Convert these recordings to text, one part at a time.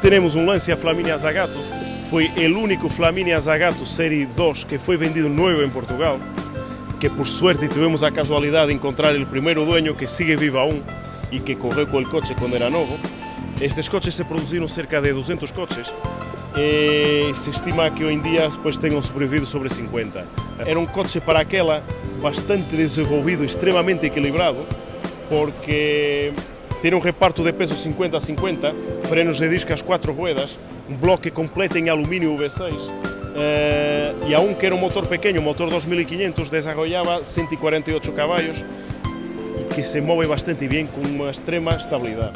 tenemos un Lancia Flaminia Zagato. Foi o único Flaminia Zagato Série 2 que foi vendido nuevo em Portugal, que por suerte tivemos a casualidade de encontrar o primeiro dueño que sigue vivo aún e que correu com o coche quando era novo. Estes coches se produziram cerca de 200 coches e se estima que hoje em dia pues, tenham sobrevivido sobre 50. Era um coche para aquela bastante desenvolvido, extremamente equilibrado, porque tem um reparto de peso 50-50, frenos de disco às 4 ruedas, um bloque completo em alumínio V6 e aunque era um motor pequeno, motor 2500, desarrollava 148 caballos e que se move bastante bem com uma extrema estabilidade.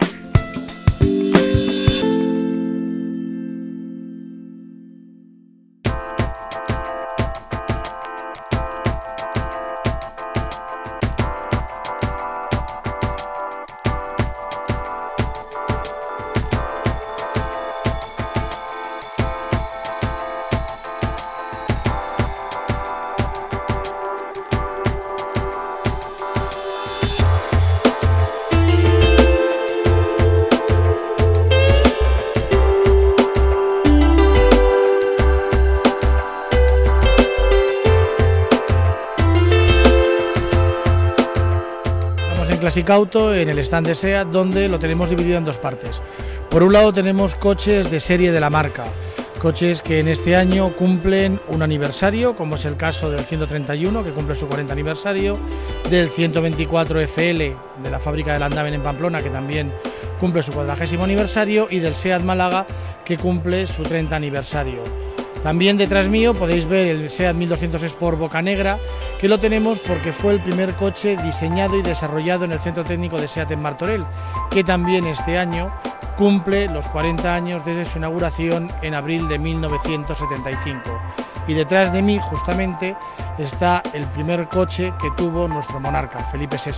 Classic Auto, en el stand de SEAT, donde lo tenemos dividido en dos partes. Por un lado tenemos coches de serie de la marca, coches que en este año cumplen un aniversario, como es el caso del 131, que cumple su 40 aniversario, del 124 FL de la fábrica de Landaven en Pamplona, que también cumple su 40º aniversario, y del SEAT Málaga, que cumple su 30 aniversario. También detrás mío podéis ver el SEAT 1200 Sport Boca Negra, que lo tenemos porque fue el primer coche diseñado y desarrollado en el Centro Técnico de SEAT en Martorell, que también este año cumple los 40 años desde su inauguración en abril de 1975. Y detrás de mí, justamente, está el primer coche que tuvo nuestro monarca, Felipe VI.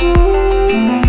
Música